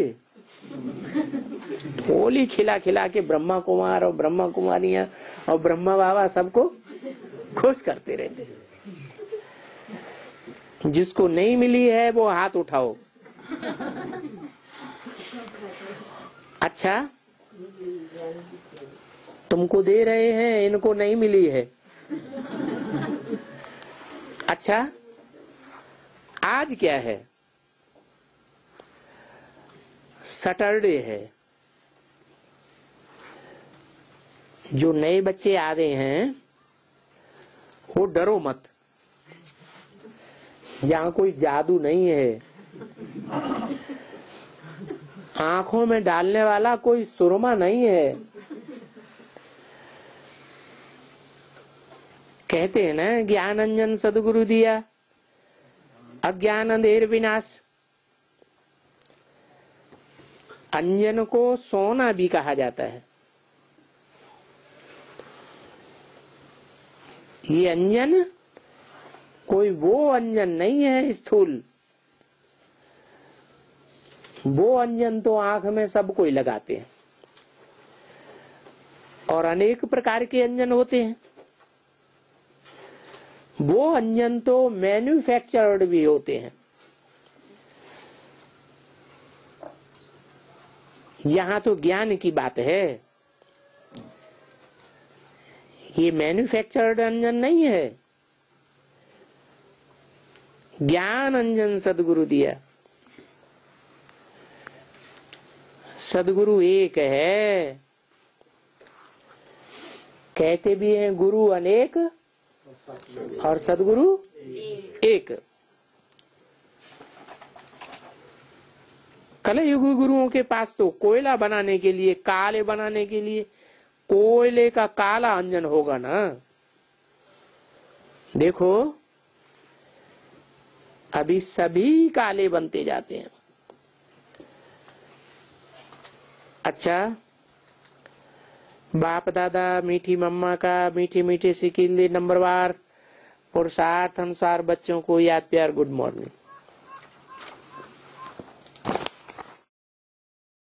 टोली खिला खिला के ब्रह्मा कुमार और ब्रह्मा कुमारियां और ब्रह्मा बाबा सबको खुश करते रहते। जिसको नहीं मिली है वो हाथ उठाओ। अच्छा, तुमको दे रहे हैं, इनको नहीं मिली है। अच्छा, आज क्या है? सैटरडे है। जो नए बच्चे आ रहे हैं वो डरो मत, यहाँ कोई जादू नहीं है। आंखों में डालने वाला कोई सुरमा नहीं है। कहते हैं ना, ज्ञान अंजन सदगुरु दिया, अज्ञान अंधेर विनाश। अंजन को सोना भी कहा जाता है। ये अंजन कोई वो अंजन नहीं है स्थूल। वो अंजन तो आंख में सब कोई लगाते हैं, और अनेक प्रकार के अंजन होते हैं। वो अंजन तो मैन्युफैक्चर्ड भी होते हैं। यहाँ तो ज्ञान की बात है, ये मैन्युफैक्चर्ड अंजन नहीं है। ज्ञान अंजन सदगुरु दिया। सदगुरु एक है। कहते भी हैं गुरु अनेक और सदगुरु एक। कलयुगी गुरुओं के पास तो कोयला बनाने के लिए, काले बनाने के लिए कोयले का काला अंजन होगा ना। देखो अभी सभी काले बनते जाते हैं। अच्छा, बाप दादा मीठी मम्मा का मीठी मीठी सिकिल्ली नंबरवार पुरुषार्थ अनुसार बच्चों को याद प्यार गुड मॉर्निंग।